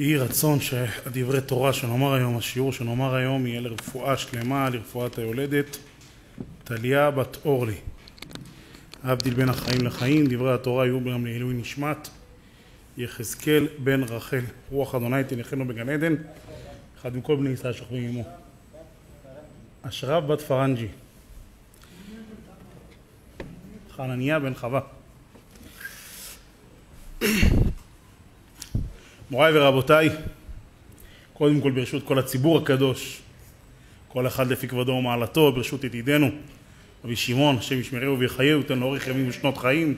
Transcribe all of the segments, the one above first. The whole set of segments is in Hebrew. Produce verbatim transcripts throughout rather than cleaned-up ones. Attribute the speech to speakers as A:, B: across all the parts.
A: יהי רצון שהדברי תורה שנאמר היום, השיעור שנאמר היום, יהיה לרפואה שלמה, לרפואת היולדת, טליה בת אורלי. להבדיל בין החיים לחיים, דברי התורה יהיו גם לעילוי נשמת יחזקאל בן רחל. רוח אדוני תניחנו בגן עדן, אחד מכל בני ישראל שוכבים עמו. אשרף בת פרנג'י. חנניה בן חווה. מוריי ורבותיי, קודם כל ברשות כל הציבור הקדוש, כל אחד לפי כבודו ומעלתו, ברשות ידידנו רבי שמעון, השם ישמרהו ויחייהו, ייתן לו אורך ימים ושנות חיים.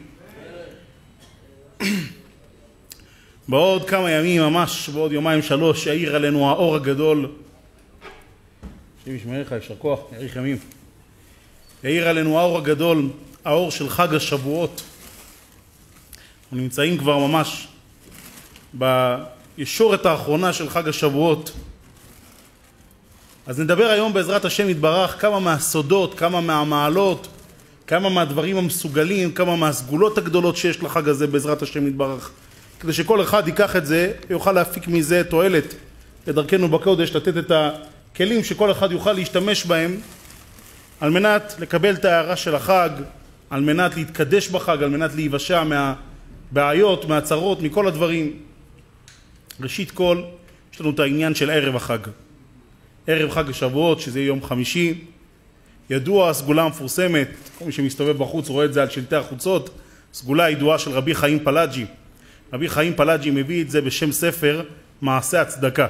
A: בעוד כמה ימים, ממש בעוד יומיים שלוש, יאיר עלינו האור הגדול, השם ישמרך, יישר כוח, יאריך ימים, יאיר עלינו האור הגדול, האור של חג השבועות. אנחנו נמצאים כבר ממש בישורת האחרונה של חג השבועות. אז נדבר היום בעזרת השם יתברך כמה מהסודות, כמה מהמעלות, כמה מהדברים המסוגלים, כמה מהסגולות הגדולות שיש לחג הזה בעזרת השם יתברך, כדי שכל אחד ייקח את זה ויוכל להפיק מזה תועלת לדרכנו בקודש, לתת את הכלים שכל אחד יוכל להשתמש בהם על מנת לקבל את ההערה של החג, על מנת להתקדש בחג, על מנת להיוושע מהבעיות, מהצרות, מכל הדברים. ראשית כל, יש לנו את העניין של ערב החג. ערב חג השבועות, שזה יום חמישי. ידוע הסגולה המפורסמת, כל מי שמסתובב בחוץ רואה את זה על שלטי החוצות, סגולה ידועה של רבי חיים פלאג'י. רבי חיים פלאג'י מביא את זה בשם ספר מעשה הצדקה.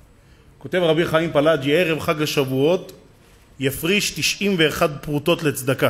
A: כותב רבי חיים פלאג'י, ערב חג השבועות יפריש תשעים ואחת פרוטות לצדקה.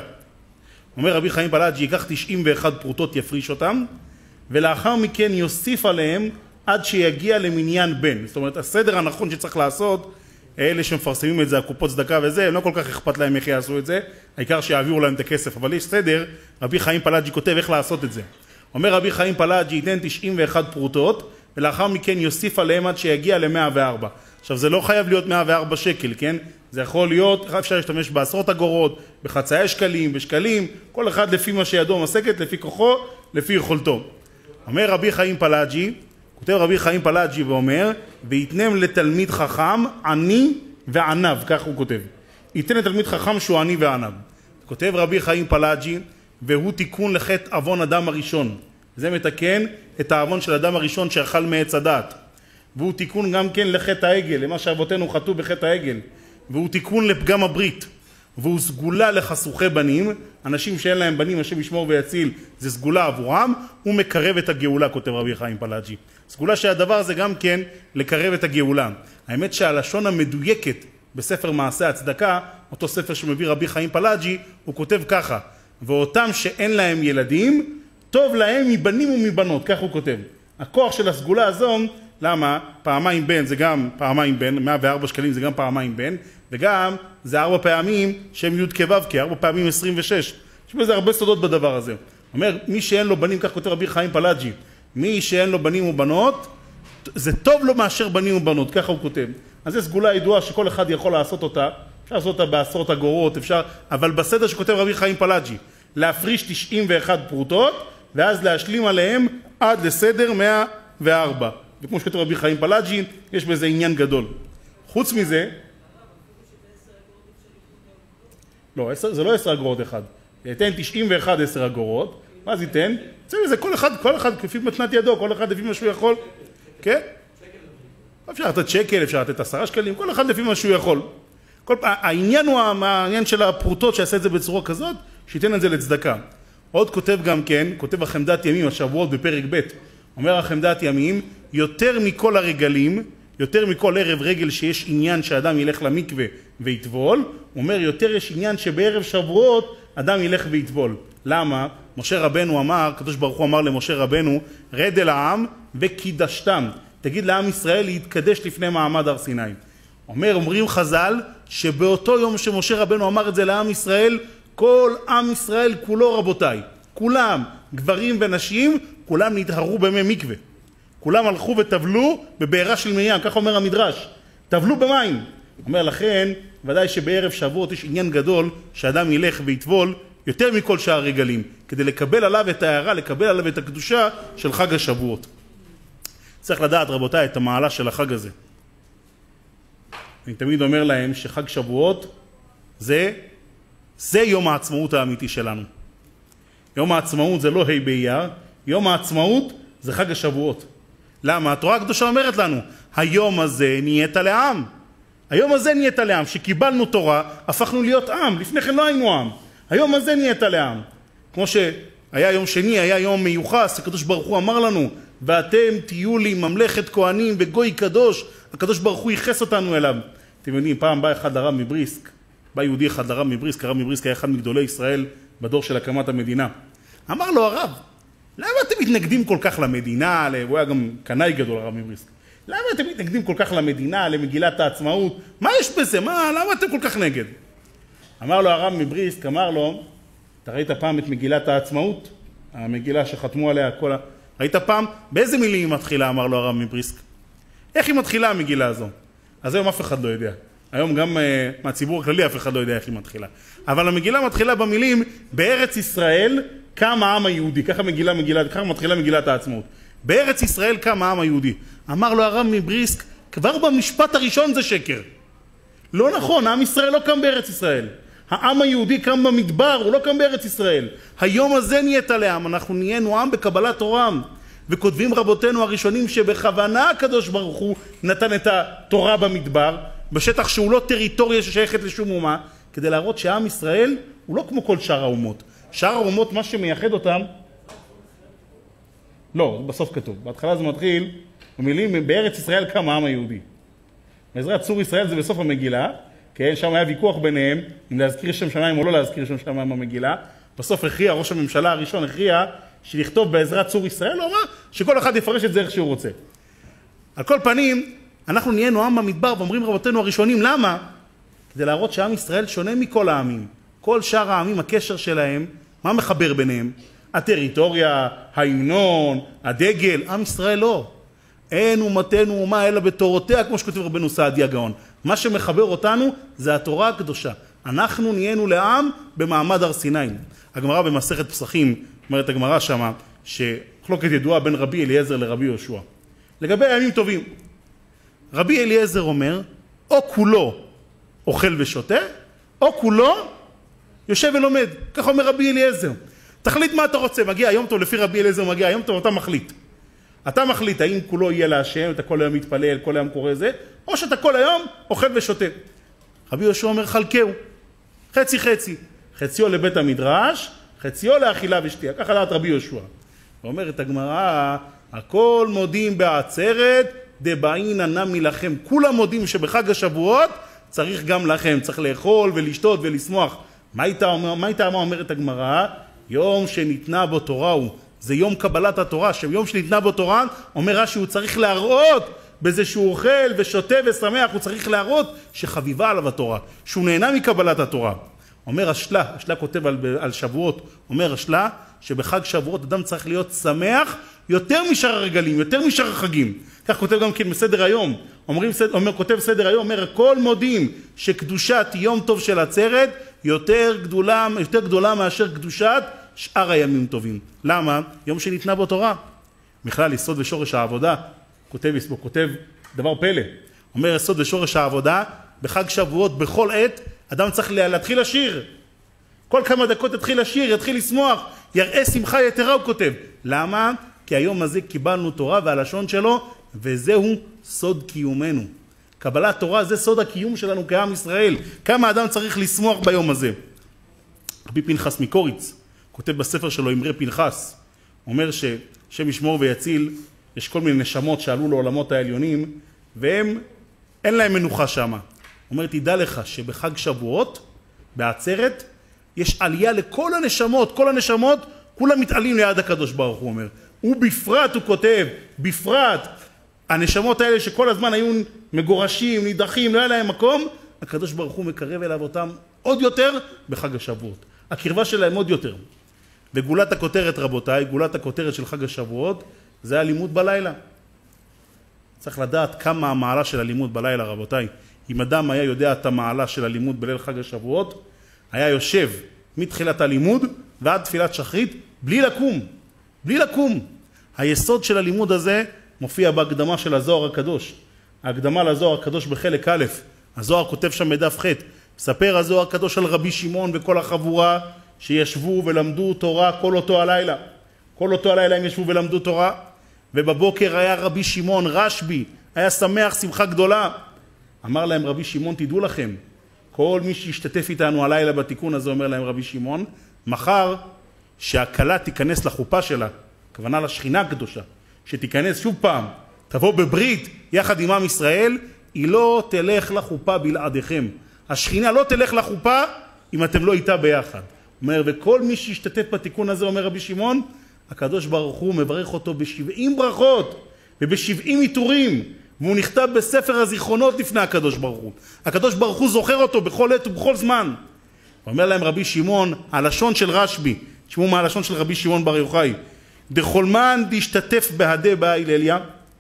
A: אומר רבי חיים פלאג'י, ייקח תשעים ואחת פרוטות, יפריש אותם, ולאחר מכן יוסיף עליהם עד שיגיע למניין בן. זאת אומרת, הסדר הנכון שצריך לעשות, אלה שמפרסמים את זה, הקופות צדקה וזה, הם לא כל כך אכפת להם איך יעשו את זה, העיקר שיעבירו להם את הכסף. אבל יש סדר, רבי חיים פלאג'י כותב איך לעשות את זה. אומר רבי חיים פלאג'י, ייתן תשעים ואחת פרוטות, ולאחר מכן יוסיף עליהם עד שיגיע ל-מאה וארבע. עכשיו, זה לא חייב להיות מאה וארבע שקל, כן? זה יכול להיות, אפשר להשתמש בעשרות אגורות, בחצאי שקלים, בשקלים, כל אחד לפי מה שידו מסקת, לפי כוחו, לפי יכולתו. אומר רבי חיים פלאג'י, כותב רבי חיים פלאג'י ואומר, ויתנם לתלמיד חכם עני וענב, כך הוא כותב. ייתן לתלמיד חכם שהוא עני וענב. כותב רבי חיים פלאג'י, והוא תיקון לחטא אבון אדם הראשון. זה מתקן את האבון של אדם הראשון שאכל מעץ הדעת. והוא תיקון גם כן לחטא העגל, למה שאבותינו חטאו בחטא העגל. והוא תיקון לפגם הברית. והוא סגולה לחסוכי בנים, אנשים שאין להם בנים, השם ישמור ויציל, זה סגולה עבורם, הוא מקרב את הגאולה, כותב רבי חיים פלאג'י. סגולה שהדבר הזה גם כן לקרב את הגאולה. האמת שהלשון המדויקת בספר מעשה הצדקה, אותו ספר שמביא רבי חיים פלאג'י, הוא כותב ככה, ואותם שאין להם ילדים, טוב להם מבנים ומבנות, כך הוא כותב. הכוח של הסגולה הזו, למה? פעמיים בן זה גם פעמיים בן, מאה וארבע שקלים זה גם פעמיים בן, וגם זה ארבע פעמים שהם י' כו' כ', ארבע פעמים עשרים ושש. יש בזה הרבה סודות בדבר הזה. אומר, מי שאין לו בנים, כך כותב רבי חיים פלאג'י, מי שאין לו בנים ובנות, זה טוב לו מאשר בנים ובנות, ככה הוא כותב. אז זו סגולה ידועה שכל אחד יכול לעשות אותה, אפשר לעשות אותה בעשרות אגורות, אפשר, אבל בסדר שכותב רבי חיים פלאג'י, להפריש תשעים ואחת פרוטות, ואז להשלים עליהם עד לסדר מאה וארבע. וכמו שכותב רבי חיים פלאג'י, יש בזה עניין גדול. חוץ מזה, לא, זה לא עשר אגורות אחד. ייתן תשעים ואחת עשר אגורות, ואז ייתן, זה כל אחד, כל אחד כפי מתנת ידו, כל אחד לפי מה שהוא יכול. כן? אפשר לתת שקל, אפשר לתת עשרה שקלים, כל אחד לפי מה שהוא יכול. כל, העניין הוא העניין של הפרוטות שיעשה את זה בצורה כזאת, שייתן את זה לצדקה. עוד כותב גם כן, כותב החמדת ימים, השבועות בפרק ב', אומר החמדת ימים, יותר מכל הרגלים, יותר מכל ערב רגל שיש עניין שאדם ילך למקווה ויטבול, הוא אומר יותר יש עניין שבערב שבועות אדם ילך ויטבול. למה? משה רבנו אמר, הקדוש ברוך הוא אמר למשה רבנו, רד אל העם וקידשתם. תגיד לעם ישראל להתקדש לפני מעמד הר סיני. אומר, אומרים חז"ל, שבאותו יום שמשה רבנו אמר את זה לעם ישראל, כל עם ישראל כולו רבותיי, כולם, גברים ונשים, כולם נטהרו במי מקווה. כולם הלכו וטבלו בבארה של מרים, כך אומר המדרש. טבלו במים. אומר לכן, ודאי שבערב שבועות יש עניין גדול שאדם ילך ויטבול יותר מכל שאר הרגלים, כדי לקבל עליו את ההערה, לקבל עליו את הקדושה של חג השבועות. צריך לדעת, רבותיי, את המעלה של החג הזה. אני תמיד אומר להם שחג שבועות זה, זה יום העצמאות האמיתי שלנו. יום העצמאות זה לא ה' באייר, יום העצמאות זה חג השבועות. למה? התורה הקדושה אומרת לנו, היום הזה נהיית לעם. היום הזה נהיית לעם, שקיבלנו תורה, הפכנו להיות עם, לפני כן לא היינו עם. היום הזה נהיית לעם. כמו שהיה יום שני, היה יום מיוחס, הקדוש ברוך הוא אמר לנו, ואתם תהיו לי ממלכת כהנים וגוי קדוש, הקדוש ברוך הוא ייחס אותנו אליו. אתם יודעים, פעם בא אחד לרב מבריסק, בא יהודי אחד לרב מבריסק, הרב מבריסק היה אחד מגדולי ישראל בדור של הקמת המדינה. אמר לו הרב, למה אתם מתנגדים כל כך למדינה, הוא היה גם קנאי גדול הרב מבריסק, למה אתם מתנגדים כל כך למדינה, למגילת העצמאות, מה יש בזה, מה, למה אתם כל כך נגד? אמר לו הרב מבריסק, אמר לו, אתה ראית פעם את מגילת העצמאות? המגילה שחתמו עליה כל ה... ראית פעם? באיזה מילים היא מתחילה, אמר לו הרב מבריסק? איך היא מתחילה המגילה הזו? אז היום אף אחד לא יודע. היום גם uh, מהציבור הכללי אף אחד לא יודע איך היא מתחילה. אבל המגילה מתחילה במילים, בארץ ישראל קם העם היהודי. ככה מגילה, מגילה, ככה מתחילה מגילת העצמאות. בארץ ישראל קם העם היהודי. אמר לו הרב מבריסק, כבר במשפט הראשון זה שקר. לא נכון, העם ישראל לא קם בארץ ישראל. העם היהודי קם במדבר, הוא לא קם בארץ ישראל. היום הזה נהיית לעם, אנחנו נהיינו עם בקבלת תורה. וכותבים רבותינו הראשונים שבכוונה הקדוש ברוך הוא נתן את התורה במדבר, בשטח שהוא לא טריטוריה ששייכת לשום אומה, כדי להראות שעם ישראל הוא לא כמו כל שאר האומות. שאר האומות, מה שמייחד אותם, לא, בסוף כתוב. בהתחלה זה מתחיל, במילים, בארץ ישראל קם העם היהודי. בעזרת צור ישראל זה בסוף המגילה, כן, שם היה ויכוח ביניהם, אם להזכיר שם שמיים או לא להזכיר שם שמיים במגילה. בסוף הכריע, ראש הממשלה הראשון הכריע, שלכתוב בעזרת צור ישראל, הוא אמר שכל אחד יפרש את זה איך שהוא רוצה. על כל פנים, אנחנו נהיינו עם במדבר, ואומרים רבותינו הראשונים, למה? כדי להראות שעם ישראל שונה מכל העמים. כל שאר העמים, הקשר שלהם, מה מחבר ביניהם? הטריטוריה, ההמנון, הדגל, עם ישראל לא. אין אומתנו אומה אלא בתורותיה, כמו שכותב רבנו סעדיה גאון. מה שמחבר אותנו זה התורה הקדושה. אנחנו נהיינו לעם במעמד הר סיני. הגמרא במסכת פסחים, אומרת הגמרא שמה, שחלוקת ידועה בין רבי אליעזר לרבי יהושע. לגבי הימים טובים, רבי אליעזר אומר, או כולו אוכל ושותה, או כולו יושב ולומד. כך אומר רבי אליעזר. תחליט מה אתה רוצה, מגיע היום טוב, לפי רבי אליעזר מגיע היום טוב, אתה מחליט. אתה מחליט האם כולו יהיה להשם, אתה כל היום מתפלל, כל היום קורא זה, או שאתה כל היום אוכל ושותה. רבי יהושע אומר חלקהו, חצי חצי, חציו לבית המדרש, חציו לאכילה ושתייה, ככה דעת רבי יהושע. ואומרת הגמרא, הכל מודים בעצרת, דבעינא נמי לכם. כולם מודים שבחג השבועות צריך גם לכם, צריך לאכול ולשתות ולשמוח. מה הייתה אומרת הגמרא? יום שניתנה בו תורה הוא, זה יום קבלת התורה, שיום שניתנה בו תורה, אומר רש"י, הוא צריך להראות בזה שהוא אוכל ושותה ושמח, הוא צריך להראות שחביבה עליו התורה, שהוא נהנה מקבלת התורה. אומר השלה, השלה כותב על, על שבועות, אומר השלה שבחג שבועות אדם צריך להיות שמח יותר משאר הרגלים, יותר משאר החגים. כך כותב גם כן בסדר היום, אומרים, אומר, כותב סדר היום, אומר, כל מודים שקדושת יום טוב של עצרת יותר גדולה, יותר גדולה מאשר קדושת שאר הימים טובים. למה? יום שניתנה בו תורה. בכלל, יסוד ושורש העבודה, כותב, כותב דבר פלא. אומר, יסוד ושורש העבודה, בחג שבועות, בכל עת, אדם צריך להתחיל לשיר. כל כמה דקות יתחיל לשיר, יתחיל לשמוח, יראה שמחה יתרה, הוא כותב. למה? כי היום הזה קיבלנו תורה והלשון שלו, וזהו סוד קיומנו. קבלת תורה זה סוד הקיום שלנו כעם ישראל. כמה אדם צריך לשמוח ביום הזה. רבי פנחס מקוריץ כותב בספר שלו אמרי פנחס, אומר ששם ישמור ויציל, יש כל מיני נשמות שעלו לעולמות העליונים, והם, אין להם מנוחה שמה. אומר, תדע לך שבחג שבועות, בעצרת, יש עלייה לכל הנשמות, כל הנשמות, כולם מתעלים ליד הקדוש ברוך הוא אומר. ובפרט הוא כותב, בפרט, הנשמות האלה שכל הזמן היו מגורשים, נידחים, לא היה להם מקום, הקדוש ברוך הוא מקרב אליו אותם עוד יותר בחג השבועות. הקרבה שלהם עוד יותר. וגולת הכותרת, רבותיי, גולת הכותרת של חג השבועות, זה הלימוד בלילה. צריך לדעת כמה המעלה של הלימוד בלילה, רבותיי. אם אדם היה יודע את המעלה של הלימוד בליל חג השבועות, היה יושב מתחילת הלימוד ועד תפילת שחרית, בלי לקום. בלי לקום. היסוד של הלימוד הזה מופיע בהקדמה של הזוהר הקדוש. ההקדמה לזוהר הקדוש בחלק א', הזוהר כותב שם בדף ח', מספר הזוהר הקדוש על רבי שמעון וכל החבורה שישבו ולמדו תורה כל אותו הלילה. כל אותו הלילה הם ישבו ולמדו תורה, ובבוקר היה רבי שמעון רשב"י, היה שמח שמחה גדולה. אמר להם רבי שמעון, תדעו לכם, כל מי שישתתף איתנו הלילה בתיקון הזה, אומר להם רבי שמעון, מחר שהכלה תיכנס לחופה שלה, הכוונה לשכינה הקדושה, שתיכנס שוב פעם, תבוא בברית יחד עם עם ישראל, היא לא תלך לחופה בלעדיכם. השכינה לא תלך לחופה אם אתם לא איתה ביחד. אומר, וכל מי שישתתף בתיקון הזה, אומר רבי שמעון, הקדוש ברוך הוא מברך אותו בשבעים ברכות ובשבעים עיטורים, והוא נכתב בספר הזיכרונות לפני הקדוש ברוך הוא. הקדוש ברוך הוא זוכר אותו בכל עת ובכל זמן. אומר להם רבי שמעון, הלשון של רשב"י, תשמעו מה הלשון של רבי שמעון בר יוחאי, דחולמן דשתתף בהדה בהילליה,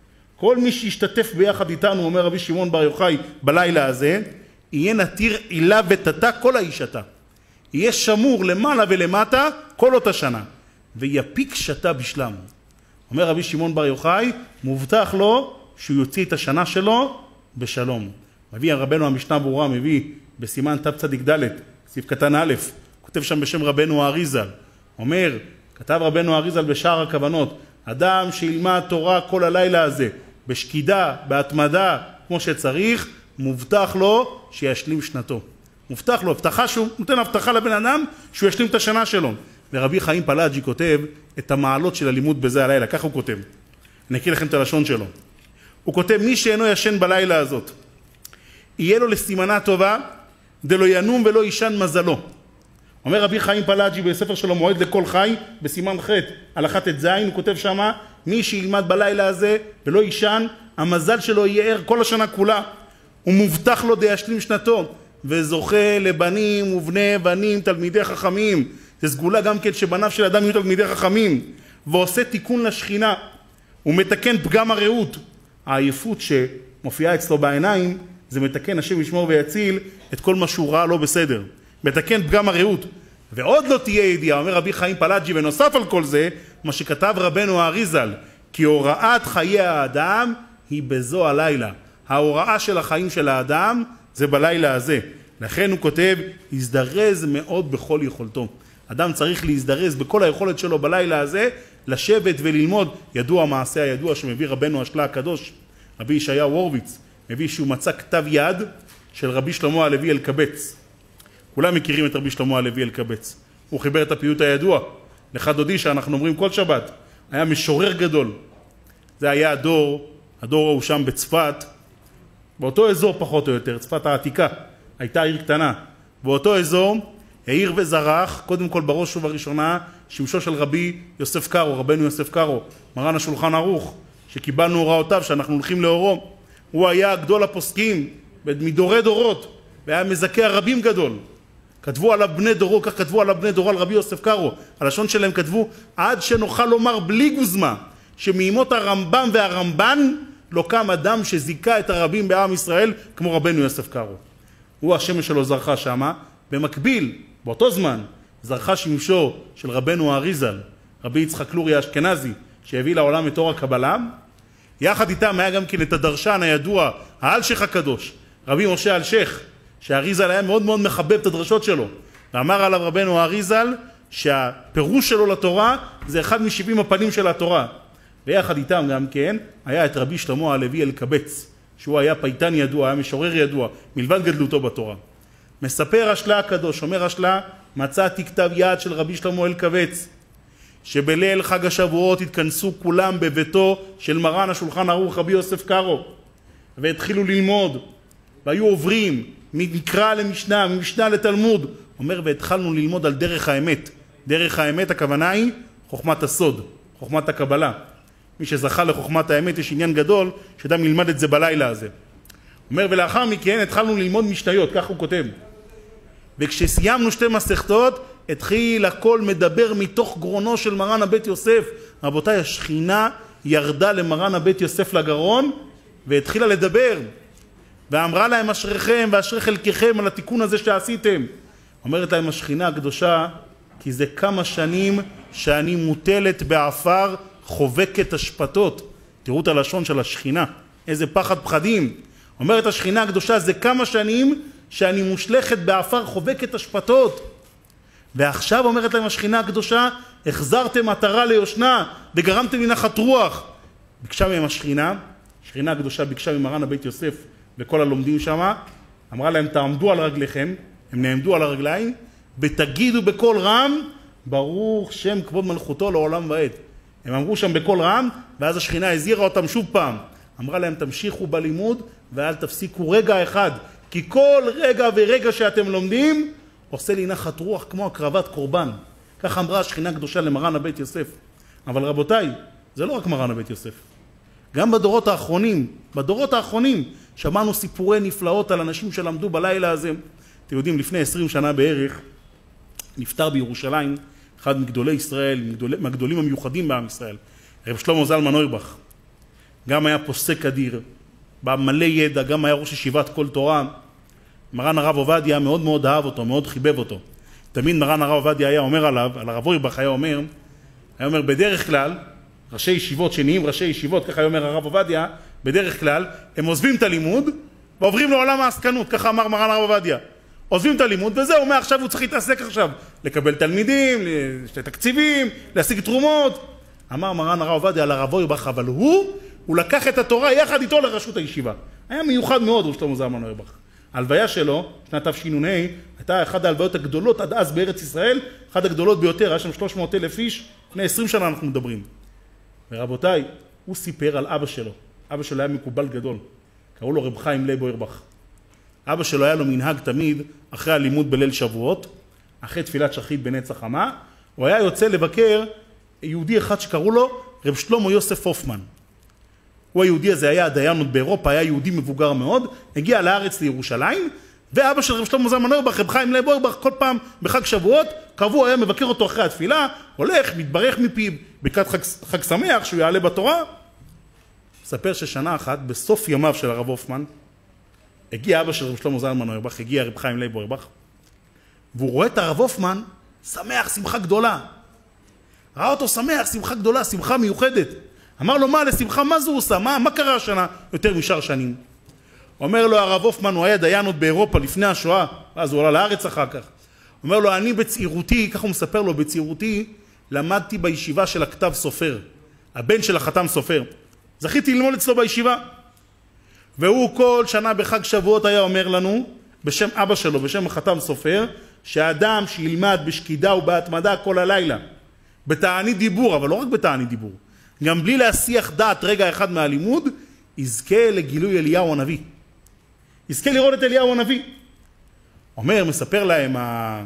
A: כל מי שישתתף ביחד איתנו, אומר רבי שמעון בר יוחאי, בלילה הזה, יהיה נתיר עילה ותתה כל האישתה. יהיה שמור למעלה ולמטה כל אותה שנה, ויפיק שתה בשלם. אומר רבי שמעון בר יוחאי, מובטח לו שהוא יוציא את השנה שלו בשלום. מביא רבנו המשנה ברורה, מביא בסימן תב צדיק ד' סעיף קטן א', כותב שם בשם רבנו האריזל, אומר, כתב רבנו האריזל בשער הכוונות, אדם שילמד תורה כל הלילה הזה, בשקידה, בהתמדה, כמו שצריך, מובטח לו שישלים שנתו. מובטח לו, הבטחה שהוא נותן הבטחה לבן אדם שהוא ישלים את השנה שלו. ורבי חיים פלאג'י כותב את המעלות של הלימוד בזה הלילה, כך הוא כותב. אני אקריא לכם את הלשון שלו. הוא כותב, מי שאינו ישן בלילה הזאת, יהיה לו לסימנה טובה, דלא ינום ולא ישן מזלו. אומר רבי חיים פלאג'י בספר שלו מועד לכל חי, בסימן ח' הלכה ט"ז, הוא כותב שמה, מי שילמד בלילה הזה ולא ישן, המזל שלו יהיה ער כל השנה כולה. הוא מובטח לו דישלים שנתו, וזוכה לבנים ובני בנים תלמידי חכמים. זה סגולה גם כן שבניו של אדם יהיו תלמידי חכמים, ועושה תיקון לשכינה, הוא מתקן פגם הרעות. העייפות שמופיעה אצלו בעיניים, זה מתקן השם ישמור ויציל את כל מה שהוא ראה לא בסדר. מתקן פגם הרעות. ועוד לא תהיה ידיעה, אומר רבי חיים פלאג'י, ונוסף על כל זה, מה שכתב רבנו האריזל, כי הוראת חיי האדם היא בזו הלילה. ההוראה של החיים של האדם זה בלילה הזה. לכן הוא כותב, הזדרז מאוד בכל יכולתו. אדם צריך להזדרז בכל היכולת שלו בלילה הזה, לשבת וללמוד. ידוע מעשה הידוע שמביא רבנו השלה הקדוש, רבי ישעיהו הורוביץ, מביא שהוא מצא כתב יד של רבי שלמה הלוי אלקבץ. כולם מכירים את רבי שלמה הלוי אלקבץ. הוא חיבר את הפיוט הידוע, לך דודי שאנחנו אומרים כל שבת. היה משורר גדול. זה היה הדור, הדור הוא שם בצפת, באותו אזור פחות או יותר, צפת העתיקה, הייתה עיר קטנה. באותו אזור, העיר וזרח, קודם כל בראש ובראשונה, שמשו של רבי יוסף קארו, רבנו יוסף קארו, מרן השולחן ערוך, שקיבלנו הוראותיו, שאנחנו הולכים לאורו. הוא היה גדול הפוסקים, מדורי דורות, והיה מזכה הרבים גדול. כתבו עליו בני דורו, כך כתבו עליו בני דורו על רבי יוסף קארו. הלשון שלהם כתבו, עד שנוכל לומר בלי גוזמה, שמימות הרמב"ם והרמב"ן, לא קם אדם שזיקה את הרבים בעם ישראל, כמו רבנו יוסף קארו. הוא השמש שלו זרחה שמה, במקביל, באותו זמן, זרחה שמשו של רבנו האריזל, רבי יצחק לורי האשכנזי, שהביא לעולם את אור הקבלה. יחד איתם היה גם כן את הדרשן הידוע, האלשך הקדוש, רבי משה אלשך, שהאריזל היה מאוד מאוד מחבב את הדרשות שלו. ואמר עליו רבנו האריזל, שהפירוש שלו לתורה זה אחד משבעים הפנים של התורה. ויחד איתם גם כן היה את רבי שלמה הלוי אלקבץ, שהוא היה פייטן ידוע, היה משורר ידוע, מלבד גדלותו בתורה. מספר השלה הקדוש, אומר השלה, מצאתי כתב יד של רבי שלמה אלקבץ, שבליל חג השבועות התכנסו כולם בביתו של מרן השולחן ערוך רבי יוסף קארו, והתחילו ללמוד, והיו עוברים מקרא למשנה, ממשנה לתלמוד. אומר, והתחלנו ללמוד על דרך האמת. דרך האמת הכוונה היא חוכמת הסוד, חוכמת הקבלה. מי שזכה לחוכמת האמת יש עניין גדול, שאדם ילמד את זה בלילה הזה. אומר, ולאחר מכן התחלנו ללמוד משניות, כך הוא כותב. וכשסיימנו שתי מסכתות, התחיל הכל מדבר מתוך גרונו של מרן הבית יוסף. רבותיי, השכינה ירדה למרן הבית יוסף לגרון, והתחילה לדבר. ואמרה להם אשריכם ואשרי חלקכם על התיקון הזה שעשיתם. אומרת להם השכינה הקדושה, כי זה כמה שנים שאני מוטלת בעפר חובקת השפטות. תראו את הלשון של השכינה, איזה פחד פחדים. אומרת השכינה הקדושה, זה כמה שנים שאני מושלכת באפר חובקת השפטות. ועכשיו אומרת להם השכינה הקדושה, החזרתם מטרה ליושנה וגרמתם לי נחת רוח. ביקשה מהם השכינה, השכינה הקדושה ביקשה ממרן הבית יוסף וכל הלומדים שם, אמרה להם תעמדו על רגליכם, הם נעמדו על הרגליים, ותגידו בקול רם, ברוך שם כבוד מלכותו לעולם ועד. הם אמרו שם בקול רם, ואז השכינה הזהירה אותם שוב פעם. אמרה להם תמשיכו בלימוד ואל תפסיקו רגע אחד, כי כל רגע ורגע שאתם לומדים, עושה לי נחת רוח כמו הקרבת קורבן. כך אמרה השכינה קדושה למרן הבית יוסף. אבל רבותיי, זה לא רק מרן הבית יוסף. גם בדורות האחרונים, בדורות האחרונים, שמענו סיפורי נפלאות על אנשים שלמדו בלילה הזה. אתם יודעים, לפני עשרים שנה בערך, נפטר בירושלים, אחד מגדולי ישראל, מגדול, מהגדולים המיוחדים בעם ישראל, רב שלמה זלמן אוירבך. גם היה פוסק אדיר, במלא ידע, גם היה ראש ישיבת כל תורה. מרן הרב עובדיה מאוד מאוד אהב אותו, מאוד חיבב אותו. תמיד מרן הרב עובדיה היה אומר עליו, על הרב אוירבך היה אומר, היה אומר בדרך כלל, ראשי ישיבות שנהיים ראשי ישיבות, ככה אומר הרב עובדיה, בדרך כלל הם עוזבים את הלימוד ועוברים לעולם העסקנות, ככה אמר מרן הרב עובדיה. עוזבים את הלימוד וזהו, מעכשיו הוא צריך להתעסק עכשיו, לקבל תלמידים, תקציבים, להשיג תרומות. אמר מרן הרב עובדיה על הרב אוירבך, אבל הוא, הוא לקח את התורה יחד איתו לראשות הישיבה. היה מיוחד מאוד רב שלמה זלמן אוירבך. ההלוויה שלו, שנת תש"ן, הייתה אחת ההלוויות הגדולות עד אז בארץ ישראל, אחת הגדולות ביותר, היה שם שלוש מאות אלף איש, לפני עשרים שנה אנחנו מדברים. ורבותיי, הוא סיפר על אבא שלו. אבא שלו היה מקובל גדול. קראו לו רב חיים לייב אוירבך. אבא שלו היה לו מנהג תמיד, אחרי הלימוד בליל שבועות, אחרי תפילת שחרית בנץ החמה, הוא היה יוצא לבקר יהודי אחד שקראו לו רב שלמה יוסף הופמן. הוא היהודי הזה היה הדיין עוד באירופה, היה יהודי מבוגר מאוד, הגיע לארץ לירושלים, ואבא של רב שלמה זלמן אוירבך, רב חיים לייב אוירבך, כל פעם בחג שבועות, קבוע היה מבקר אותו אחרי התפילה, הולך, מתברך מפיו, ברכת חג, חג שמח, שהוא יעלה בתורה. מספר ששנה אחת, בסוף ימיו של הרב הופמן, הגיע אבא של רב שלמה זלמן אוירבך, הגיע רב חיים לייב אוירבך, והוא רואה את הרב הופמן, שמח, שמחה גדולה. ראה אותו שמח, שמחה גדולה, שמחה מיוחדת. אמר לו, מה לשמחה, מה זה הוא עושה? מה, מה קרה השנה יותר משאר שנים? אומר לו, הרב הופמן, הוא היה דיין עוד באירופה לפני השואה, אז הוא עלה לארץ אחר כך. אומר לו, אני בצעירותי, ככה הוא מספר לו, בצעירותי, למדתי בישיבה של הכתב סופר, הבן של החתם סופר. זכיתי ללמוד אצלו בישיבה. והוא כל שנה בחג שבועות היה אומר לנו, בשם אבא שלו, בשם החתם סופר, שהאדם שילמד בשקידה ובהתמדה כל הלילה, בתענית דיבור, אבל לא רק בתענית דיבור, גם בלי להסיח דעת רגע אחד מהלימוד, יזכה לגילוי אליהו הנביא. יזכה לראות את אליהו הנביא. אומר, מספר להם, ה...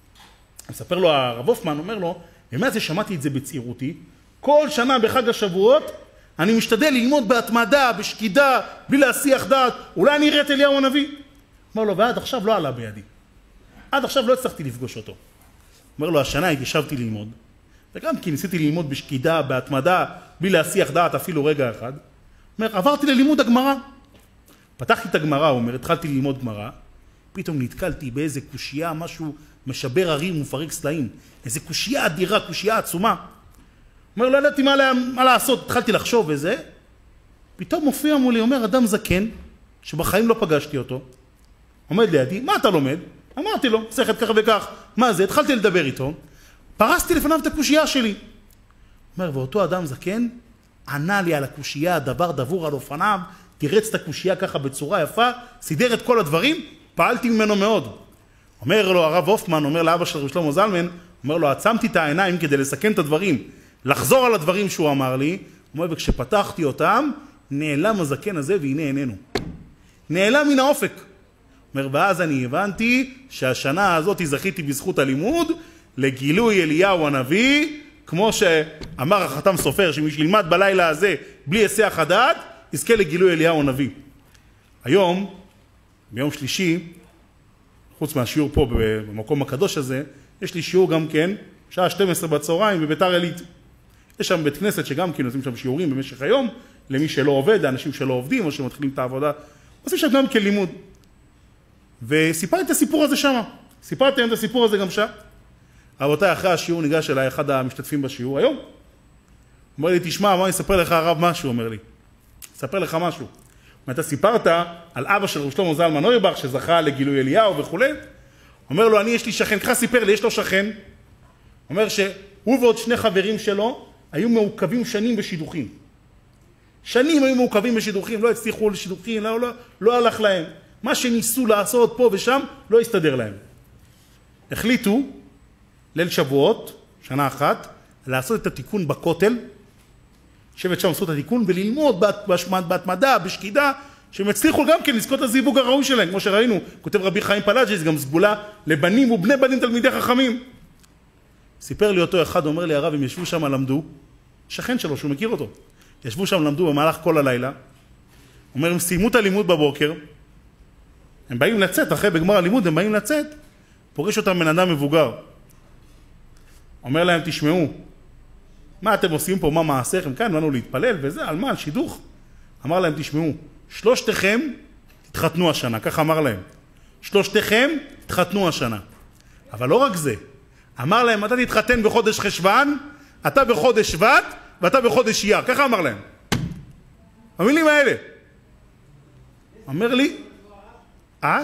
A: מספר לו הרב הופמן, אומר לו, באמת שמעתי את זה בצעירותי, כל שנה בחג השבועות, אני משתדל ללמוד בהתמדה, בשקידה, בלי להסיח דעת, אולי אני אראה את אליהו הנביא. אומר לו, ועד עכשיו לא עלה בידי. עד עכשיו לא הצלחתי לפגוש אותו. אומר לו, השנה התיישבתי ללמוד, וגם כי ניסיתי ללמוד בשקידה, בהתמדה, בלי להסיח דעת אפילו רגע אחד. אומר, עברתי ללימוד הגמרא. פתחתי את הגמרא, הוא אומר, התחלתי ללמוד גמרא, פתאום נתקלתי באיזה קושייה, משהו משבר הרים ומפרק סלעים. איזה קושייה אדירה, קושייה עצומה. אומר, לא ידעתי מה, מה לעשות, התחלתי לחשוב וזה. פתאום מופיע מולי, אומר, אדם זקן, שבחיים לא פגשתי אותו, עומד לידי, מה אתה לומד? אמרתי לו, שחת כך וכך, מה זה? התחלתי לדבר איתו, פרסתי לפניו את הקושייה שלי. אומר, ואותו אדם זקן, ענה לי על הקושייה, דבר דבור על אופניו, תירץ את הקושייה ככה בצורה יפה, סידר את כל הדברים, פעלתי ממנו מאוד. אומר לו הרב הופמן, אומר לאבא של רב שלמה זלמן, אומר לו, עצמתי את העיניים כדי לסכן את הדברים, לחזור על הדברים שהוא אמר לי, אומר, וכשפתחתי אותם, נעלם הזקן הזה והנה איננו. נעלם מן האופק. אומר, ואז אני הבנתי שהשנה הזאת זכיתי בזכות הלימוד, לגילוי אליהו הנביא, כמו שאמר החתם סופר, שמי שלמד בלילה הזה בלי היסח הדעת, יזכה לגילוי אליהו הנביא. היום, ביום שלישי, חוץ מהשיעור פה במקום הקדוש הזה, יש לי שיעור גם כן, שעה שתים עשרה בצהריים בביתר עילית. יש שם בית כנסת שגם כן עושים שם שיעורים במשך היום, למי שלא עובד, לאנשים שלא עובדים או שמתחילים את העבודה, עושים שם גם כן לימוד. וסיפרתי את הסיפור הזה שם, סיפרתי את הסיפור הזה גם שם. רבותיי, אחרי השיעור ניגש אליי אחד המשתתפים בשיעור היום, אומר לי, תשמע, מה אני אספר לך הרב משהו, אומר לי. אספר לך משהו. אתה סיפרת על אבא של רב שלמה זלמן אוירבך, שזכה לגילוי אליהו וכו'. אומר לו, אני יש לי שכן, ככה סיפר לי, יש לו שכן. אומר שהוא ועוד שני חברים שלו היו מעוכבים שנים בשידוכים. שנים היו מעוכבים בשידוכים, לא הצליחו לשידוכים, לא, לא, לא הלך להם. מה שניסו לעשות פה ושם, לא הסתדר להם. החליטו, ליל שבועות, שנה אחת, לעשות את התיקון בכותל, לשבת שם לעשות את התיקון וללמוד בהתמדה, בשקידה, שהם הצליחו גם כן לזכות את הזיווג הראוי שלהם. כמו שראינו, כותב רבי חיים פלאג'י, גם סגולה לבנים ובני בנים תלמידי חכמים. סיפר לי אותו אחד, אומר לי, הרב, הם ישבו שם, למדו, שכן שלו, שהוא מכיר אותו. ישבו שם, למדו במהלך כל הלילה. אומר, הם סיימו את הלימוד בבוקר, הם באים לצאת, אחרי בגמר הלימוד, הם באים לצאת, פוגש אותם בן אדם מבוגר. אומר להם, תשמעו, מה אתם עושים פה, מה מעשיכם? כאן באנו להתפלל וזה, על מה? על שידוך? אמר להם, תשמעו, שלושתכם תתחתנו השנה, כך אמר להם. שלושתכם תתחתנו השנה. אבל לא רק זה, אמר להם, אתה תתחתן בחודש חשוון, אתה בחודש שבט, ואתה בחודש אייר, ככה אמר להם. המילים האלה. אומר לי, אה?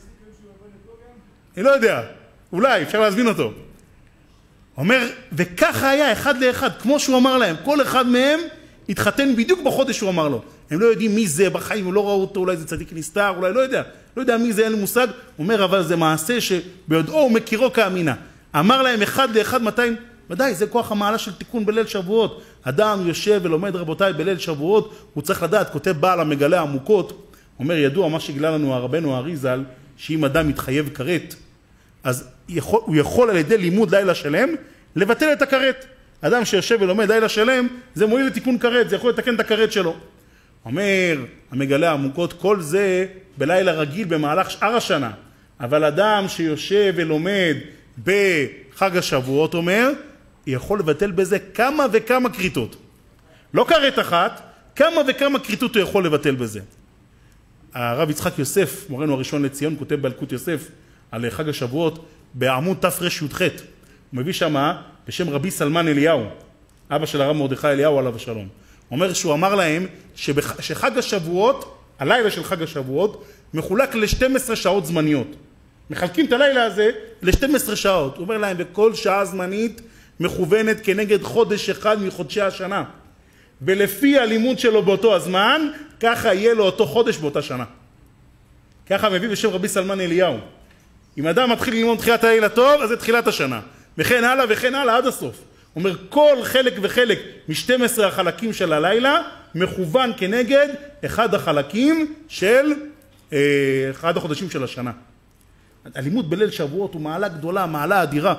A: אני לא יודע, אולי, אפשר להזמין אותו. אומר, וככה היה אחד לאחד, כמו שהוא אמר להם, כל אחד מהם התחתן בדיוק בחודש שהוא אמר לו. הם לא יודעים מי זה בחיים, הם לא ראו אותו, אולי זה צדיק נסתר, אולי לא יודע. לא יודע מי זה, אין לי מושג. אומר, אבל זה מעשה שביודעו הוא מכירו כאמינה. אמר להם אחד לאחד מאתיים, ודאי, זה כוח המעלה של תיקון בליל שבועות. אדם יושב ולומד רבותיי בליל שבועות, הוא צריך לדעת, כותב בעל המגלה עמוקות. אומר, ידוע מה שגילה לנו הרבנו האריז"ל, שאם אדם מתחייב כרת, אז יכול, הוא יכול על ידי לימוד לילה שלם לבטל את הכרת. אדם שיושב ולומד לילה שלם, זה מועיל לתיקון כרת, זה יכול לתקן את הכרת שלו. אומר, המגלה עמוקות, כל זה בלילה רגיל במהלך שאר השנה. אבל אדם שיושב ולומד בחג השבועות, אומר, יכול לבטל בזה כמה וכמה כריתות. לא כרת אחת, כמה וכמה כריתות הוא יכול לבטל בזה. הרב יצחק יוסף, מורנו הראשון לציון, כותב באלקוט יוסף על חג השבועות בעמוד תר"ח. הוא מביא שמה בשם רבי סלמן אליהו, אבא של הרב מרדכי אליהו עליו השלום. הוא אומר שהוא אמר להם שבח... שחג השבועות, הלילה של חג השבועות, מחולק ל-שתים עשרה שעות זמניות. מחלקים את הלילה הזה ל-שתים עשרה שעות. הוא אומר להם, וכל שעה זמנית מכוונת כנגד חודש אחד מחודשי השנה. ולפי הלימוד שלו באותו הזמן, ככה יהיה לו אותו חודש באותה שנה. ככה מביא בשם רבי סלמן אליהו. אם אדם מתחיל ללמוד תחילת הלילה טוב, אז זה תחילת השנה. וכן הלאה וכן הלאה עד הסוף. הוא אומר, כל חלק וחלק מ-שנים עשר החלקים של הלילה, מכוון כנגד אחד החלקים של אה, אחד החודשים של השנה. הלימוד בליל שבועות הוא מעלה גדולה, מעלה אדירה.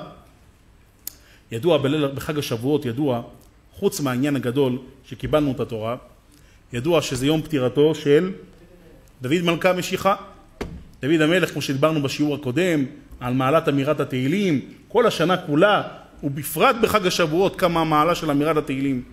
A: ידוע בליל, בחג השבועות, ידוע, חוץ מהעניין הגדול שקיבלנו את התורה, ידוע שזה יום פטירתו של דוד מלכה משיחה. דוד המלך, כמו שדיברנו בשיעור הקודם, על מעלת אמירת התהילים, כל השנה כולה, ובפרט בחג השבועות, כמה המעלה של אמירת התהילים.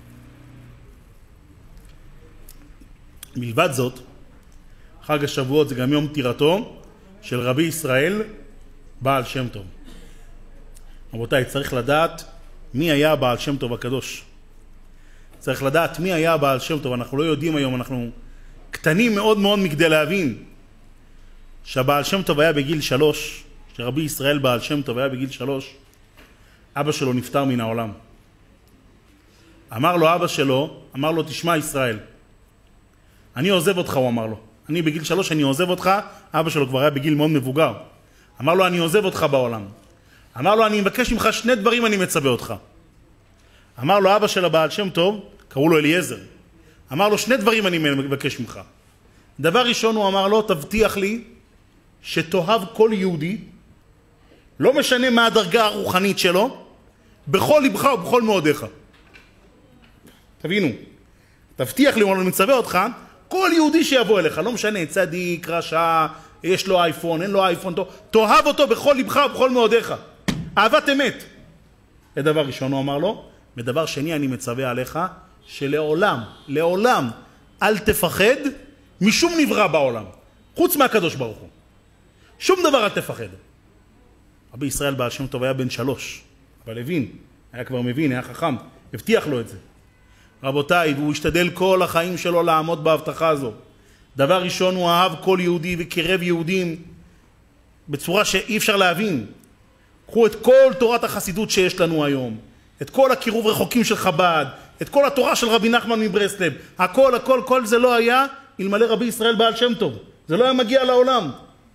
A: מלבד זאת, חג השבועות זה גם יום פטירתו של רבי ישראל בעל שם טוב. רבותיי, צריך לדעת מי היה בעל שם טוב הקדוש. צריך לדעת מי היה בעל שם טוב. אנחנו לא יודעים היום, אנחנו קטנים מאוד מאוד מכדי להבין שהבעל שם טוב היה בגיל שלוש, שרבי ישראל בעל שם טוב היה בגיל שלוש, אבא שלו נפטר מן העולם. אמר לו אבא שלו, אמר לו, תשמע ישראל, אני עוזב אותך, הוא אמר לו. אני בגיל שלוש, אני עוזב אותך, אבא שלו כבר היה בגיל מאוד מבוגר. אמר לו, אני עוזב אותך בעולם. אמר לו, אני מבקש ממך שני דברים, אני מצווה אותך. אמר לו, אבא של הבעל שם טוב, קראו לו אליעזר. אמר לו, שני דברים אני מבקש ממך. דבר ראשון, הוא אמר לו, תבטיח לי שתאהב כל יהודי, לא משנה מה הדרגה הרוחנית שלו, בכל לבך ובכל מאודיך. תבינו, תבטיח לי, אני מצווה אותך, כל יהודי שיבוא אליך, לא משנה, צדיק, רשע, יש לו אייפון, אין לו אייפון, תאהב אותו בכל לבך ובכל מאודיך. אהבת אמת. זה דבר ראשון, הוא אמר לו. ודבר שני, אני מצווה עליך, שלעולם, לעולם, אל תפחד משום נברא בעולם, חוץ מהקדוש ברוך הוא. שום דבר אל תפחד. רבי ישראל בעל שם טוב היה בן שלוש, אבל הבין, היה כבר מבין, היה חכם, הבטיח לו את זה. רבותיי, והוא השתדל כל החיים שלו לעמוד בהבטחה הזו. דבר ראשון, הוא אהב כל יהודי וקירב יהודים בצורה שאי אפשר להבין. קחו את כל תורת החסידות שיש לנו היום, את כל הקירוב רחוקים של חב"ד, את כל התורה של רבי נחמן מברסלב, הכל, הכל, כל זה לא היה אלמלא רבי ישראל בעל שם טוב. זה לא היה מגיע לעולם.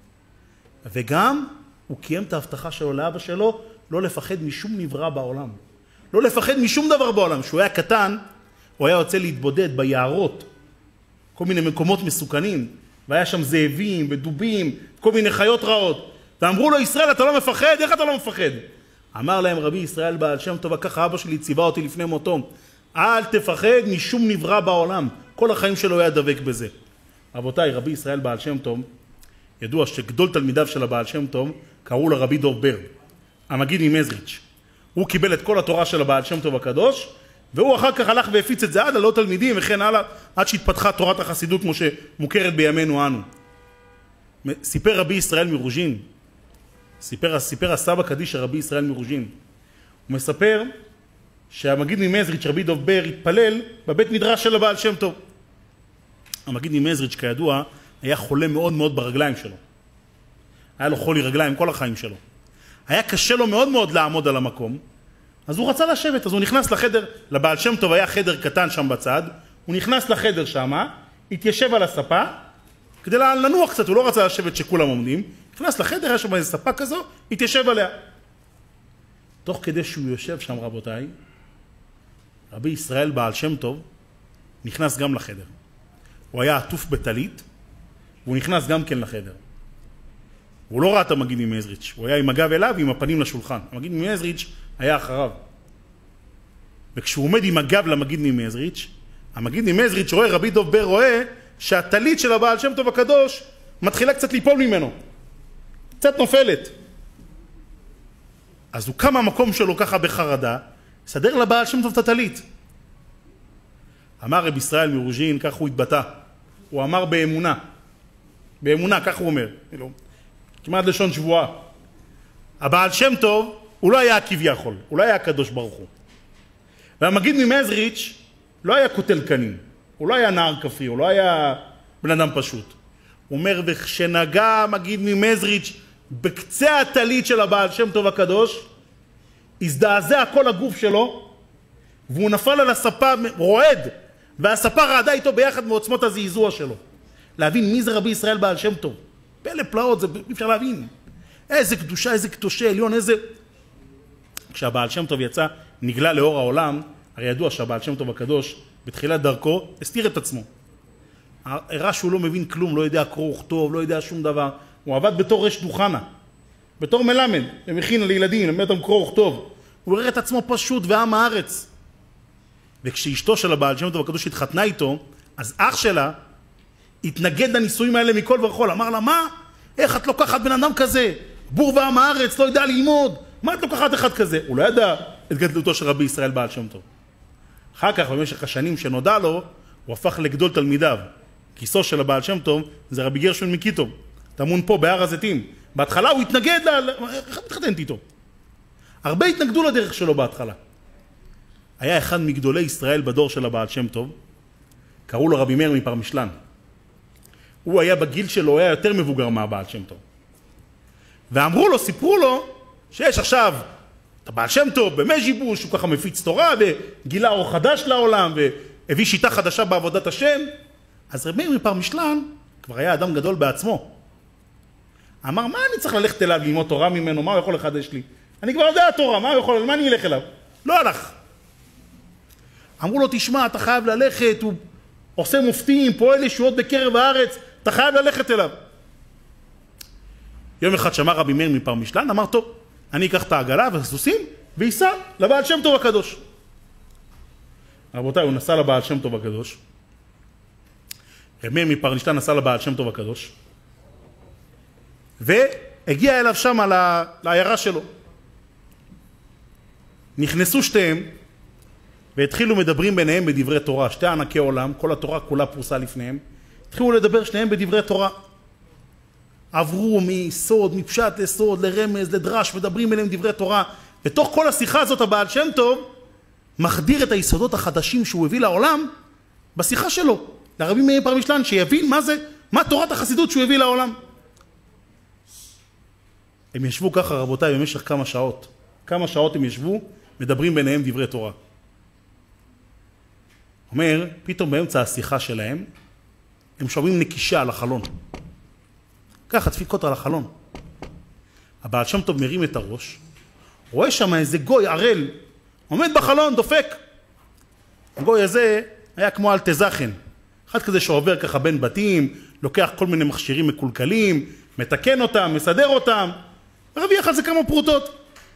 A: וגם הוא קיים את ההבטחה שלו לאבא שלו, לא לפחד משום נברא בעולם. לא לפחד משום דבר בעולם. כשהוא היה קטן, הוא היה יוצא להתבודד ביערות, כל מיני מקומות מסוכנים, והיה שם זאבים ודובים, כל מיני חיות רעות. ואמרו לו, ישראל, אתה לא מפחד? איך אתה לא מפחד? אמר להם רבי ישראל בעל שם טוב, ככה אבא שלי ציווה אותי לפני מותו, אל תפחד משום נברא בעולם. כל החיים שלו היה דבק בזה. רבותיי, רבי ישראל בעל שם טוב, ידוע שגדול תלמידיו של הבעל שם טוב, קראו לו רבי דוב בר, המגיד ממזריץ'. הוא קיבל את כל התורה של הבעל שם טוב הקדוש, והוא אחר כך הלך והפיץ את זה עד לעוד תלמידים וכן הלאה, עד שהתפתחה תורת החסידות כמו שמוכרת בימינו אנו. סיפר רבי ישראל מרוז'ין, סיפר, סיפר הסבא קדיש רבי ישראל מרוז'ין, הוא מספר שהמגיד ממזריץ' רבי דוב בר התפלל בבית מדרש של הבעל שם טוב. המגיד ממזריץ' כידוע היה חולה מאוד מאוד ברגליים שלו. היה לו חולי רגליים כל החיים שלו. היה קשה לו מאוד מאוד לעמוד על המקום, אז הוא רצה לשבת, אז הוא נכנס לחדר, לבעל שם טוב היה חדר קטן שם בצד, הוא נכנס לחדר שם, התיישב על הספה, כדי לנוח קצת, הוא לא רצה לשבת שכולם עומדים, נכנס לחדר, היה שם איזו ספה כזו, התיישב עליה. תוך כדי שהוא יושב שם, רבותיי, רבי ישראל בעל שם טוב נכנס גם לחדר. הוא היה עטוף בטלית, והוא נכנס גם כן לחדר. הוא לא ראה את המגיד ממזריץ', הוא היה עם הגב אליו ועם הפנים לשולחן. המגיד ממזריץ' היה אחריו. וכשהוא עומד עם הגב למגיד ממזריץ', המגיד ממזריץ' רואה, רבי דוב בר רואה, שהטלית של הבעל שם טוב הקדוש מתחילה קצת ליפול ממנו. קצת נופלת. אז הוא קם המקום שלו ככה בחרדה, סדר לבעל שם טוב את הטלית. אמר רבי ישראל מרוז'ין, כך הוא התבטא. הוא אמר באמונה. באמונה, כך הוא אומר. כמעט לשון שבועה. הבעל שם טוב, הוא לא היה כביכול, הוא לא היה הקדוש ברוך הוא. והמגיד ממזריץ' לא היה קוטל קנים, הוא לא היה נער כפרי, הוא לא היה בן אדם פשוט. הוא אומר, וכשנגע המגיד ממזריץ' בקצה הטלית של הבעל שם טוב הקדוש, הזדעזע כל הגוף שלו, והוא נפל על הספה רועד, והספה רעדה איתו ביחד מעוצמות הזעזוע שלו. להבין מי זה רבי ישראל בעל שם טוב. פלא פלאות, זה אי אפשר להבין. איזה קדושה, איזה קדושי עליון, איזה... כשהבעל שם טוב יצא, נגלה לאור העולם, הרי ידוע שהבעל שם טוב הקדוש, בתחילת דרכו, הסתיר את עצמו. הראה שהוא לא מבין כלום, לא יודע קרוא וכתוב, לא יודע שום דבר. הוא עבד בתור רש דוכנה, בתור מלמד, ומכין לילדים, למד אותם קרוא וכתוב. הוא הראה את עצמו פשוט ועם הארץ. וכשאשתו של הבעל שם טוב הקדוש התחתנה איתו, אז אח שלה התנגד לנישואים האלה מכל וכל. אמר לה, מה? איך את לוקחת בן אדם כזה? בור ועם הארץ, לא יודע ללמוד. מה את לוקחת אחד כזה? הוא לא ידע את גדלותו של רבי ישראל בעל שם טוב. אחר כך, במשך השנים שנודע לו, הוא הפך לגדול תלמידיו. כיסו של הבעל שם טוב זה רבי גרשון מקיטוב. טמון פה בהר הזיתים. בהתחלה הוא התנגד ל... איך את מתחתנת איתו? הרבה התנגדו לדרך שלו בהתחלה. היה אחד מגדולי ישראל בדור של הבעל שם טוב, קראו לו רבי מאיר מפרמישלן. הוא היה בגיל שלו, הוא היה יותר מבוגר מהבעל שם טוב. ואמרו לו, סיפרו לו, שיש עכשיו את הבעל שם טוב במז'יבוש, הוא ככה מפיץ תורה וגילה אור חדש לעולם והביא שיטה חדשה בעבודת השם. אז רבי מאיר מפרמישלן כבר היה אדם גדול בעצמו. אמר, מה אני צריך ללכת אליו ללמוד תורה ממנו? מה הוא יכול לחדש לי? אני כבר יודע תורה, מה הוא יכול, מה אני אלך אליו? לא הלך. אמרו לו, תשמע, אתה חייב ללכת, הוא עושה מופתים, פועל ישועות בקרב הארץ, אתה חייב ללכת אליו. יום אחד שמע רבי מאיר מפרמישלן, אמר, טוב, אני אקח את העגלה והסוסים, וייסע לבעל שם טוב הקדוש. רבותיי, הוא נסע לבעל שם טוב הקדוש. רבי מאיר מפרמישלן נסע לבעל שם טוב הקדוש, והגיע אליו שם לעיירה שלו. נכנסו שתיהם, והתחילו מדברים ביניהם בדברי תורה, שתי ענקי עולם, כל התורה כולה פרוסה לפניהם, התחילו לדבר שניהם בדברי תורה. עברו מסוד, מפשט לסוד, לרמז, לדרש, מדברים ביניהם דברי תורה. בתוך כל השיחה הזאת הבעל שם טוב, מחדיר את היסודות החדשים שהוא הביא לעולם בשיחה שלו, לרבי מאיר פרמישלן, שיבין מה זה, מה תורת החסידות שהוא הביא לעולם. הם ישבו ככה, רבותיי, במשך כמה שעות. כמה שעות הם ישבו, מדברים ביניהם דברי תורה. אומר, פתאום באמצע השיחה שלהם, הם שומעים נקישה על החלון. ככה, דפיקות על החלון. הבעל שם טוב מרים את הראש, רואה שם איזה גוי ערל, עומד בחלון, דופק. הגוי הזה היה כמו אלטזכן. אחד כזה שעובר ככה בין בתים, לוקח כל מיני מכשירים מקולקלים, מתקן אותם, מסדר אותם, מרוויח על זה כמה פרוטות.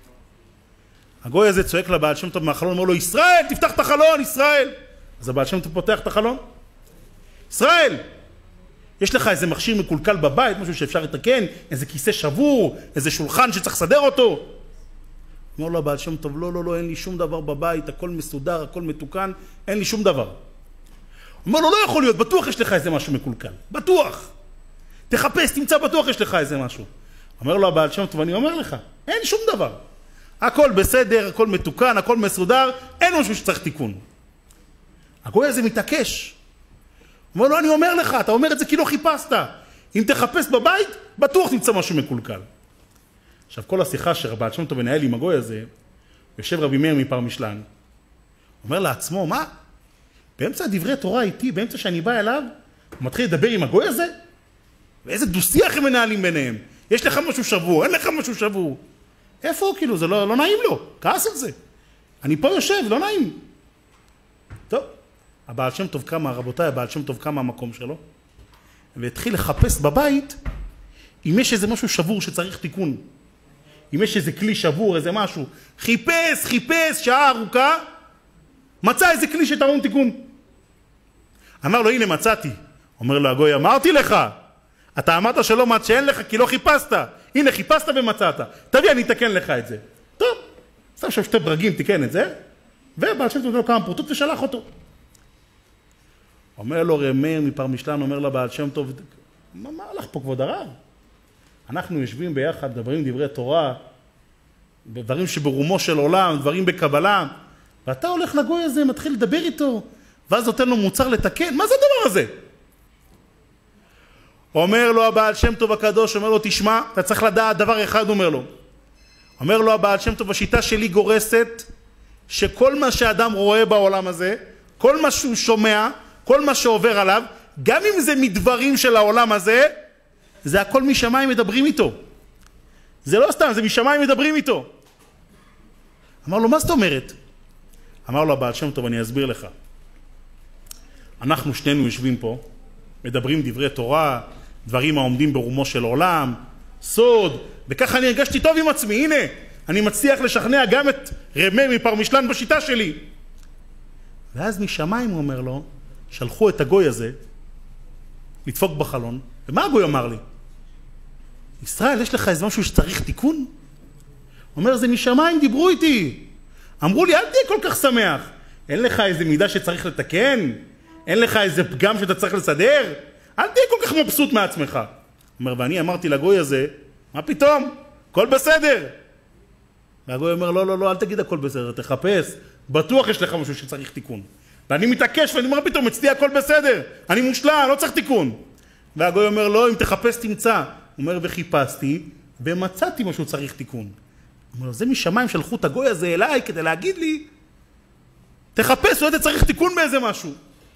A: הגוי הזה צועק לבעל שם טוב מהחלון, אומר לו, ישראל, תפתח את החלון, ישראל. אז הבעל שם טוב פותח את החלון. ישראל, יש לך איזה מכשיר מקולקל בבית, משהו שאפשר לתקן, איזה כיסא שבור, איזה שולחן שצריך לסדר אותו. אומר לו הבעל שם טוב, לא, לא, לא, אין לי שום דבר בבית, הכל מסודר, הכל מתוקן, אין לי שום דבר. אומר לו, לא יכול להיות, בטוח יש לך איזה משהו מקולקל, בטוח. תחפש, תמצא, בטוח יש לך איזה משהו. אומר לו הבעל שם טוב, אני אומר לך, אין שום דבר. הכל בסדר, הכל מתוקן, הכל מסודר, אין משהו שצריך תיקון. הגוי הזה מתעקש. אומר לו, אני אומר לך, אתה אומר את זה כי לא חיפשת. אם תחפש בבית, בטוח תמצא משהו מקולקל. עכשיו, כל השיחה שהבעל שם טוב מנהל עם הגוי הזה, יושב רבי מאיר מפרמישלן, אומר לעצמו, מה? באמצע דברי תורה איתי, באמצע שאני בא אליו, הוא מתחיל לדבר עם הגוי הזה? ואיזה דו-שיח הם מנהלים ביניהם? יש לך משהו שבור, אין לך משהו שבור. איפה? כאילו, זה לא, לא נעים לו, כעס על זה. אני פה יושב, לא נעים. טוב, הבעל שם טוב כמה, רבותיי, הבעל שם טוב כמה המקום שלו, והתחיל לחפש בבית, אם יש איזה משהו שבור שצריך תיקון. אם יש איזה כלי שבור, איזה משהו. חיפש, חיפש, שעה ארוכה, מצא איזה כלי שטעון תיקון. אמר לו, הנה מצאתי. אומר לו הגוי, אמרתי לך, אתה אמרת שלא מצא, שאין לך, כי לא חיפשת. הנה, חיפשת ומצאת. תביא, אני אתקן לך את זה. טוב, שם שם שתי ברגים, תיקן את זה, ובעל שם טוב נתן לו כמה פרוטות ושלח אותו. אומר לו רבי מאיר מפרמישלן, אומר לו בעל שם טוב, מה, מה הלך פה כבוד הרב? אנחנו יושבים ביחד, דברים דברי תורה, דברים שברומו של עולם, דברים בקבלה, ואתה הולך לגוי הזה, מתחיל לדבר איתו, ואז נותן לו מוצר לתקן, מה זה הדבר הזה? אומר לו הבעל שם טוב הקדוש, אומר לו, תשמע, אתה צריך לדעת דבר אחד, אומר לו. אומר לו הבעל שם טוב, השיטה שלי גורסת, שכל מה שאדם רואה בעולם הזה, כל מה שהוא שומע, כל מה שעובר עליו, גם אם זה מדברים של העולם הזה, זה הכל משמיים מדברים איתו. זה לא סתם, זה משמיים מדברים איתו. אמר לו, מה זאת אומרת? אמר לו הבעל שם טוב, אני אסביר לך. אנחנו שנינו יושבים פה, מדברים דברי תורה, דברים העומדים ברומו של עולם, סוד, וככה אני הרגשתי טוב עם עצמי. הנה, אני מצליח לשכנע גם את רבי מאיר מפרמישלן בשיטה שלי. ואז משמיים הוא אומר לו, שלחו את הגוי הזה לדפוק בחלון, ומה הגוי אמר לי? ישראל, יש לך איזה משהו שצריך תיקון? הוא אומר, זה משמיים, דיברו איתי. אמרו לי, אל תהיה כל כך שמח. אין לך איזה מידה שצריך לתקן? אין לך איזה פגם שאתה צריך לסדר? אל תהיה כל כך מבסוט מעצמך. הוא אומר, ואני אמרתי לגוי הזה, מה פתאום? הכל בסדר. והגוי אומר, לא, לא, לא, אל תגיד הכל בסדר, תחפש. בטוח יש לך משהו שצריך תיקון. ואני מתעקש ואני אומר, פתאום, אצלי הכל בסדר. אני מושלם, לא צריך תיקון. והגוי אומר, לא, אם תחפש תמצא. הוא אומר, וחיפשתי, ומצאתי משהו צריך תיקון. הוא אומר, זה משמיים שלחו את הגוי הזה אליי כדי להגיד לי, תחפש, אולי אתה צריך תיקון באיזה משהו.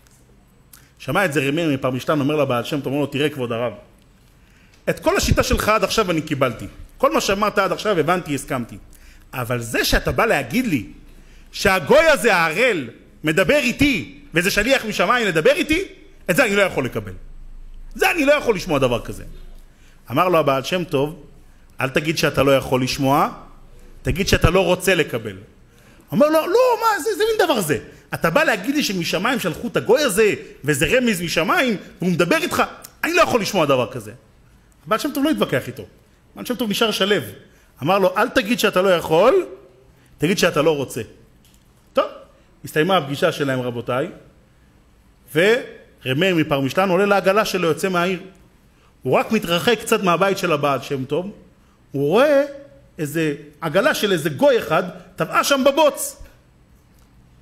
A: שמע את זה רבי מאיר מפרמישלן, אומר לבעל שם טוב, אומר לו, תראה כבוד הרב, את כל השיטה שלך עד עכשיו אני קיבלתי. כל מה שאמרת עד עכשיו הבנתי, הסכמתי. אבל זה שאתה בא להגיד לי, שהגוי הזה, הערל, מדבר איתי, וזה שליח משמיים לדבר איתי, את זה אני לא יכול לקבל. זה אני לא יכול לשמוע דבר כזה. אמר לו הבעל שם טוב, אל תגיד שאתה לא יכול לשמוע, תגיד שאתה לא רוצה לקבל. אומר לו, לא, מה, זה, זה מין דבר זה. אתה בא להגיד לי שמשמיים שלחו את הגוי הזה, וזה רמז משמיים, והוא מדבר איתך, אני לא יכול לשמוע דבר כזה. הבעל שם טוב לא התווכח איתו. הבעל שם טוב נשאר שלב. אמר לו, אל תגיד שאתה לא יכול, תגיד שאתה לא רוצה. טוב, הסתיימה הפגישה שלהם רבותיי, ורבי מאיר מפרמישלן עולה לעגלה שלו, יוצא מהעיר. הוא רק מתרחק קצת מהבית של הבעל שם טוב, הוא רואה איזה עגלה של איזה גוי אחד, טבעה שם בבוץ.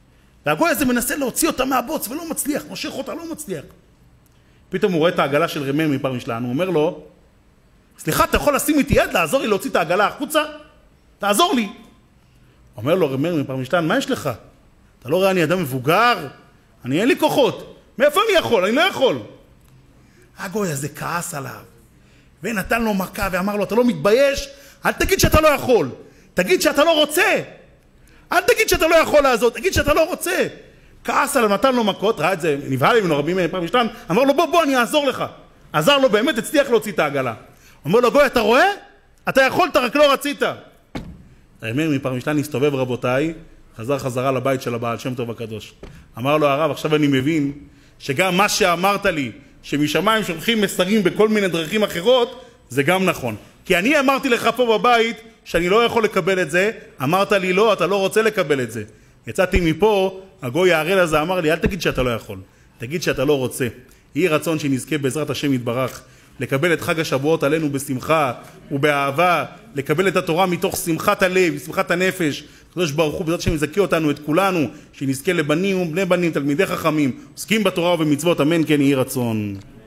A: והגוי הזה מנסה להוציא אותה מהבוץ ולא מצליח, מושך אותה, לא מצליח. פתאום הוא רואה את העגלה של רמ"ר מפרמישלן, הוא אומר לו, סליחה, אתה יכול לשים איתי יד, לעזור לי להוציא את העגלה החוצה? תעזור לי. אומר לו רמ"ר מפרמישלן, מה יש לך? אתה לא רואה אני אדם מבוגר? אני אין לי כוחות. מאיפה אני יכול? אני לא יכול. הגוי הזה כעס עליו, ונתן לו מכה ואמר לו, אתה לא מתבייש? אל תגיד שאתה לא יכול. תגיד שאתה לא רוצה. אל תגיד שאתה לא יכול לעזור, תגיד שאתה לא רוצה. כעס עליו, נתן לו מכות, ראה את זה, נבהל ממנו רבים מפרמישלן, אמר לו, בוא, בוא, אני אעזור לך. עזר לו באמת, הצליח להוציא את העגלה. אומר לו, גוי, אתה רואה? אתה יכולת, רק לא רצית. רמ"ר מפרמישלן הסתובב, רבותיי, חזר חזרה לבית של הבעל שם טוב הקדוש. אמר לו הרב, עכשיו אני מבין שגם מה שאמרת לי, שמשמיים שולחים מסרים בכל מיני דרכים אחרות, זה גם נכון. כי אני אמרתי לך פה בבית שאני לא יכול לקבל את זה, אמרת לי לא, אתה לא רוצה לקבל את זה. יצאתי מפה, הגוי הערל הזה אמר לי, אל תגיד שאתה לא יכול, תגיד שאתה לא רוצה. יהי רצון שנזכה בעזרת השם יתברך, לקבל את חג השבועות עלינו בשמחה ובאהבה, לקבל את התורה מתוך שמחת הלב, שמחת הנפש. הקדוש ברוך הוא בעזרת השם יזכה אותנו, את כולנו, שנזכה לבנים ובני בנים, תלמידי חכמים, עוסקים בתורה ובמצוות, אמן כן יהי רצון.